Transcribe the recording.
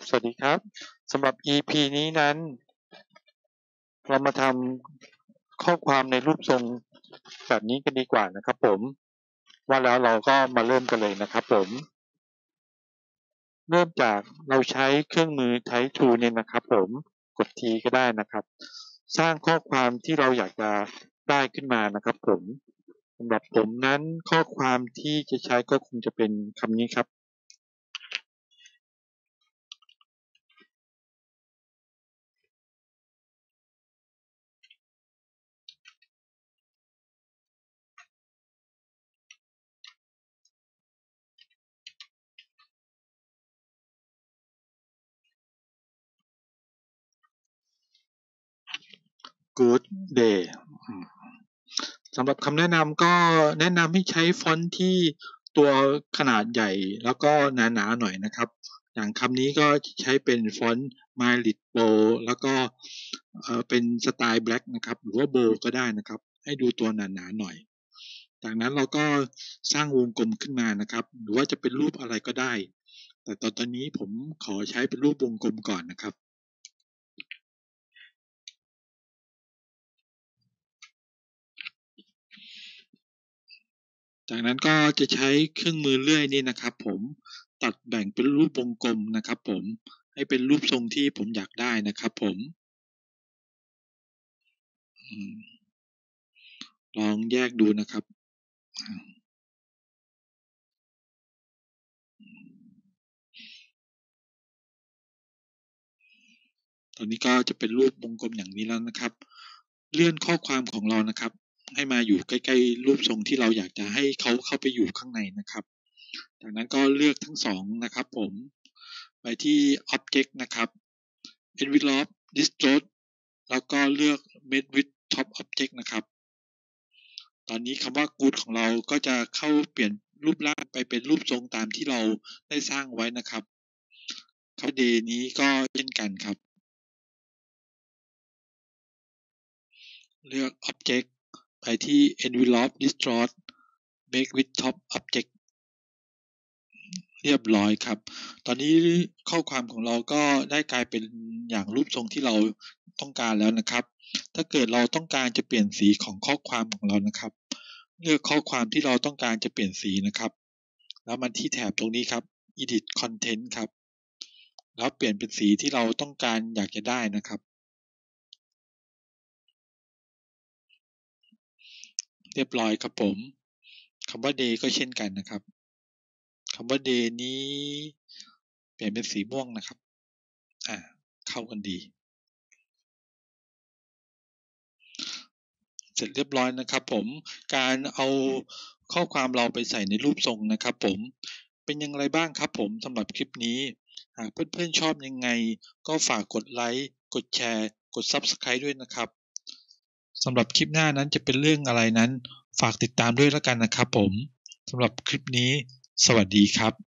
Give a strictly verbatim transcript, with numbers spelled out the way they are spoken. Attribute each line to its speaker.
Speaker 1: สวัสดีครับสำหรับ อี พี นี้นั้นเรามาทำข้อความในรูปทรงแบบนี้กันดีกว่านะครับผมว่าแล้วเราก็มาเริ่มกันเลยนะครับผมเริ่มจากเราใช้เครื่องมือ Type ทู เนี่ยนะครับผมกด T ก็ได้นะครับสร้างข้อความที่เราอยากจะได้ขึ้นมานะครับผมสำหรับผมนั้นข้อความที่จะใช้ก็คงจะเป็นคำนี้ครับGood day สำหรับคำแนะนำก็แนะนำให้ใช้ฟอนต์ที่ตัวขนาดใหญ่แล้วก็หนาๆหน่อยนะครับอย่างคำนี้ก็ใช้เป็นฟอนต์ Mild Bold แล้วก็เอ่อเป็นสไตล์ Black นะครับหรือว่า Bold ก็ได้นะครับให้ดูตัวหนาๆหน่อยจากนั้นเราก็สร้างวงกลมขึ้นมานะครับหรือว่าจะเป็นรูปอะไรก็ได้แต่ตอนนี้ผมขอใช้เป็นรูปวงกลมก่อนนะครับจากนั้นก็จะใช้เครื่องมือเลื่อยนี่นะครับผมตัดแบ่งเป็นรูปวงกลมนะครับผมให้เป็นรูปทรงที่ผมอยากได้นะครับผมลองแยกดูนะครับตอนนี้ก็จะเป็นรูปวงกลมอย่างนี้แล้วนะครับเลื่อนข้อความของเรานะครับให้มาอยู่ใกล้ๆรูปทรงที่เราอยากจะให้เขาเข้าไปอยู่ข้างในนะครับจากนั้นก็เลือกทั้งสองนะครับผมไปที่ Object นะครับ Envelope Distort แล้วก็เลือก Made with Top Object นะครับตอนนี้คำว่า Good ของเราก็จะเข้าเปลี่ยนรูปร่างไปเป็นรูปทรงตามที่เราได้สร้างไว้นะครับคำว่า Day นี้ก็เช่นกันครับเลือก Object ไปที่ Envelope Distort Make with Top Object เรียบร้อยครับตอนนี้ข้อความของเราก็ได้กลายเป็นอย่างรูปทรงที่เราต้องการแล้วนะครับถ้าเกิดเราต้องการจะเปลี่ยนสีของข้อความของเรานะครับเลือกข้อความที่เราต้องการจะเปลี่ยนสีนะครับแล้วมันที่แถบตรงนี้ครับ Edit Content ครับแล้วเปลี่ยนเป็นสีที่เราต้องการอยากจะได้นะครับเรียบร้อยครับผมคำว่า Day ก็เช่นกันนะครับคำว่า Day นี้เปลี่ยนเป็นสีม่วงนะครับอ่าเข้ากันดีเสร็จเรียบร้อยนะครับผมการเอาข้อความเราไปใส่ในรูปทรงนะครับผมเป็นอย่างไรบ้างครับผมสำหรับคลิปนี้หากเพื่อนๆชอบยังไงก็ฝากกดไลค์กดแชร์กด ซับสไครบ์ ด้วยนะครับสำหรับคลิปหน้านั้นจะเป็นเรื่องอะไรนั้นฝากติดตามด้วยแล้วกันนะครับผมสำหรับคลิปนี้สวัสดีครับ